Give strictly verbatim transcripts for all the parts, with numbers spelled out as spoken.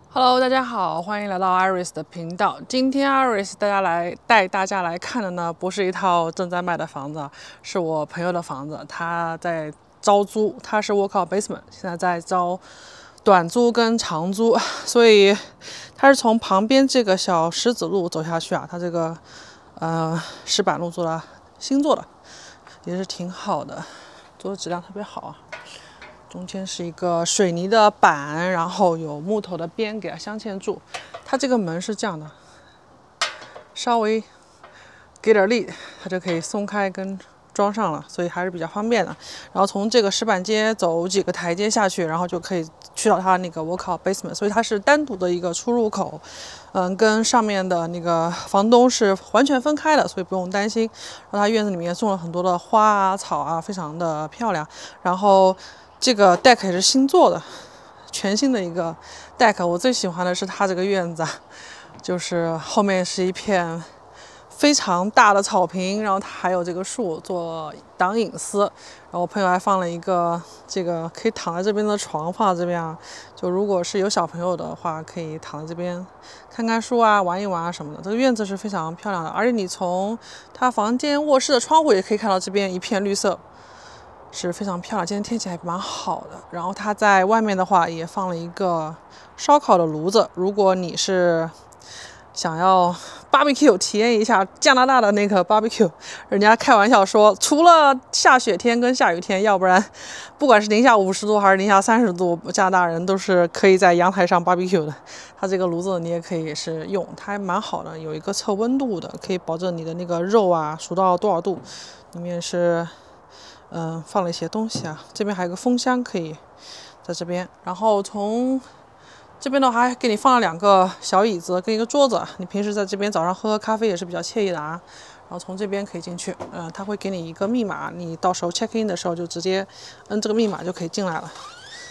Hello，大家好，欢迎来到 Iris 的频道。今天 Iris 大家来带大家来看的呢，不是一套正在卖的房子，是我朋友的房子，他在招租，他是 workout basement， 现在在招短租跟长租，所以他是从旁边这个小石子路走下去啊，他这个呃石板路做的新做的，也是挺好的，做的质量特别好啊。中间是一个水泥的板，然后有木头的边给它镶嵌住。它这个门是这样的，稍微给点力，它就可以松开跟装上了，所以还是比较方便的。然后从这个石板街走几个台阶下去，然后就可以去到它那个 workout basement， 所以它是单独的一个出入口，嗯，跟上面的那个房东是完全分开的，所以不用担心。然后它院子里面种了很多的花啊、草啊，非常的漂亮。然后这个 deck 也是新做的，全新的一个 deck。我最喜欢的是它这个院子，就是后面是一片非常大的草坪，然后它还有这个树做挡隐私。然后我朋友还放了一个这个可以躺在这边的床，放在这边啊。就如果是有小朋友的话，可以躺在这边看看书啊、玩一玩啊什么的。这个院子是非常漂亮的，而且你从他房间卧室的窗户也可以看到这边一片绿色。是非常漂亮，今天天气还蛮好的。然后它在外面的话也放了一个烧烤的炉子，如果你是想要 barbecue 体验一下加拿大的那个 barbecue， 人家开玩笑说，除了下雪天跟下雨天，要不然不管是零下五十度还是零下三十度，加拿大人都是可以在阳台上 barbecue 的。它这个炉子你也可以是用，它还蛮好的，有一个测温度的，可以保证你的那个肉啊熟到多少度，里面是。嗯，放了一些东西啊，这边还有个风箱可以在这边，然后从这边的话还给你放了两个小椅子跟一个桌子，你平时在这边早上喝喝咖啡也是比较惬意的啊。然后从这边可以进去，嗯，他会给你一个密码，你到时候 check in 的时候就直接摁这个密码就可以进来了。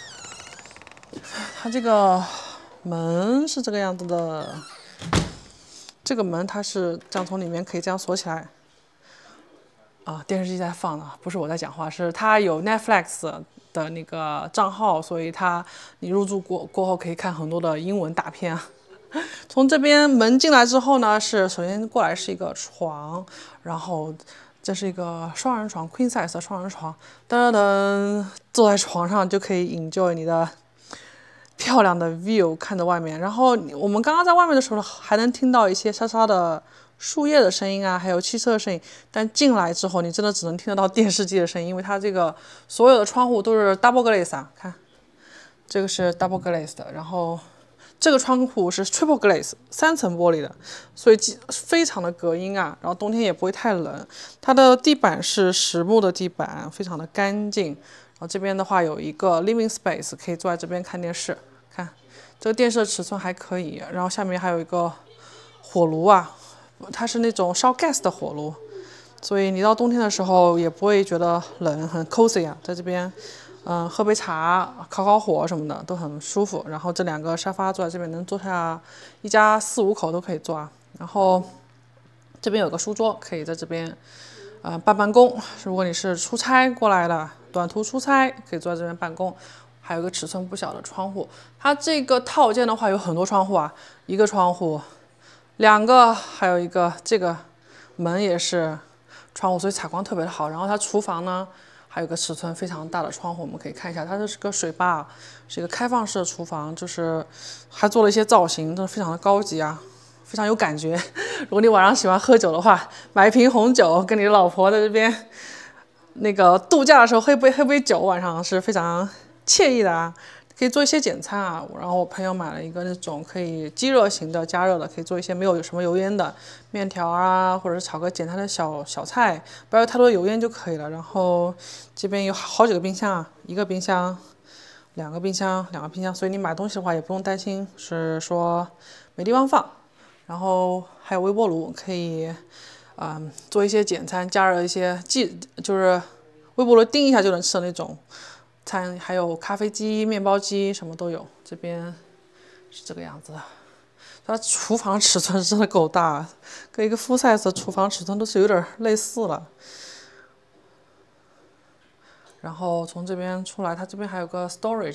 它这个门是这个样子的，这个门它是这样从里面可以这样锁起来。啊，电视机在放呢，不是我在讲话，是他有 Netflix 的那个账号，所以他你入住过过后可以看很多的英文大片。从这边门进来之后呢，是首先过来是一个床，然后这是一个双人床 ，Queen size 的双人床，噔噔，坐在床上就可以 enjoy 你的漂亮的 view， 看着外面。然后我们刚刚在外面的时候还能听到一些沙沙的。树叶的声音啊，还有汽车的声音，但进来之后，你真的只能听得到电视机的声音，因为它这个所有的窗户都是 double glaze 啊，看，这个是 double glaze 的，然后这个窗户是 triple glaze 三层玻璃的，所以非常的隔音啊，然后冬天也不会太冷。它的地板是实木的地板，非常的干净。然后这边的话有一个 living space， 可以坐在这边看电视，看这个电视的尺寸还可以，然后下面还有一个火炉啊。它是那种烧 gas 的火炉，所以你到冬天的时候也不会觉得冷，很 cozy 啊，在这边，嗯，喝杯茶、烤烤火什么的都很舒服。然后这两个沙发坐在这边能坐下一家四五口都可以坐啊。然后这边有个书桌，可以在这边，呃，办办公。如果你是出差过来的，短途出差可以坐在这边办公。还有一个尺寸不小的窗户，它这个套件的话有很多窗户啊，一个窗户。两个，还有一个这个门也是窗户，所以采光特别的好。然后它厨房呢，还有个尺寸非常大的窗户，我们可以看一下，它这是个水坝，是一个开放式的厨房，就是还做了一些造型，真的非常的高级啊，非常有感觉。如果你晚上喜欢喝酒的话，买一瓶红酒，跟你老婆在这边那个度假的时候喝杯喝杯酒，晚上是非常惬意的啊。可以做一些简餐啊，然后我朋友买了一个那种可以即热型的加热的，可以做一些没有什么油烟的面条啊，或者是炒个简单的小小菜，不要有太多油烟就可以了。然后这边有好几个冰箱啊，一个冰箱、两个冰箱、两个冰箱，所以你买东西的话也不用担心是说没地方放。然后还有微波炉，可以嗯做一些简餐，加热一些即就是微波炉叮一下就能吃的那种。餐还有咖啡机、面包机什么都有，这边是这个样子的。它厨房尺寸真的够大，跟一个 full size 的厨房尺寸都是有点类似了。然后从这边出来，它这边还有个 storage，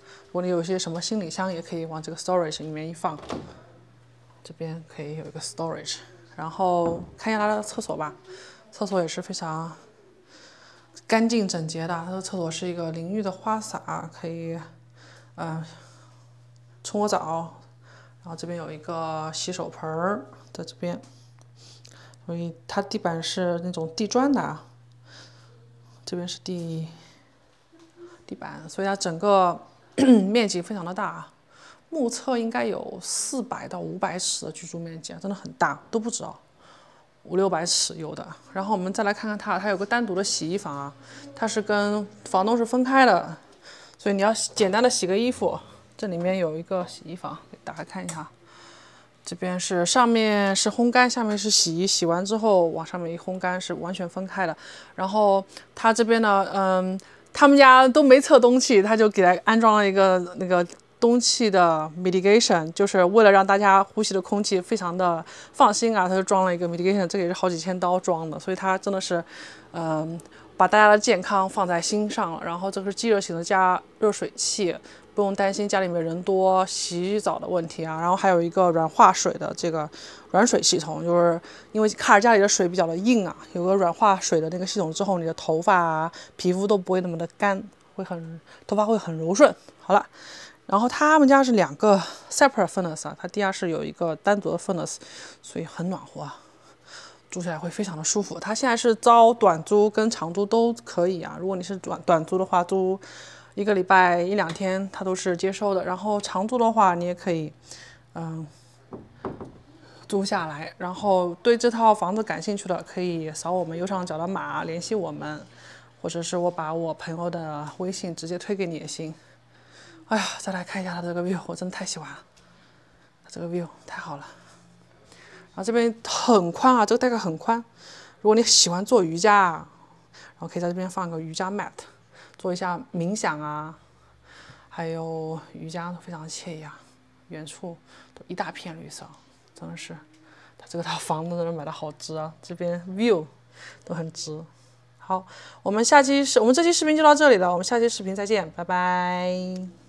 如果你有些什么行李箱，也可以往这个 storage 里面一放。这边可以有一个 storage， 然后看一下它的厕所吧，厕所也是非常干净整洁的。它的厕所是一个淋浴的花洒，可以，嗯、呃，冲个澡。然后这边有一个洗手盆儿在这边，所以它地板是那种地砖的，这边是地地板，所以它整个面积非常的大。目测应该有四百到五百尺的居住面积，真的很大，都不止哦，五六百尺有的。然后我们再来看看它，它有个单独的洗衣房啊，它是跟房东是分开的，所以你要简单的洗个衣服，这里面有一个洗衣房，给大家看一下。这边是上面是烘干，下面是洗衣，洗完之后往上面一烘干，是完全分开的。然后它这边呢，嗯，他们家都没测冬气，他就给它安装了一个那个冬气的 mitigation， 就是为了让大家呼吸的空气非常的放心啊，他就装了一个 mitigation， 这个也是好几千刀装的，所以它真的是，嗯，把大家的健康放在心上了。然后这个是即热型的加热水器，不用担心家里面人多洗澡的问题啊。然后还有一个软化水的这个软水系统，就是因为卡尔家里的水比较的硬啊，有个软化水的那个系统之后，你的头发啊、皮肤都不会那么的干，会很头发会很柔顺。好了。然后他们家是两个 separate furnace 啊，它地下室有一个单独的 furnace， 所以很暖和啊，住起来会非常的舒服。它现在是招短租跟长租都可以啊，如果你是短短租的话，租一个礼拜一两天，它都是接收的。然后长租的话，你也可以，嗯，租下来。然后对这套房子感兴趣的，可以扫我们右上角的码联系我们，或者是我把我朋友的微信直接推给你也行。哎呀，再来看一下它这个 view， 我真的太喜欢了，它这个 view 太好了。然后这边很宽啊，这个 deck 很宽。如果你喜欢做瑜伽啊，然后可以在这边放个瑜伽 mat， 做一下冥想啊，还有瑜伽都非常惬意啊。远处都一大片绿色，真的是，它这个套房子真的买的好值啊，这边 view 都很值。好，我们下期视我们这期视频就到这里了，我们下期视频再见，拜拜。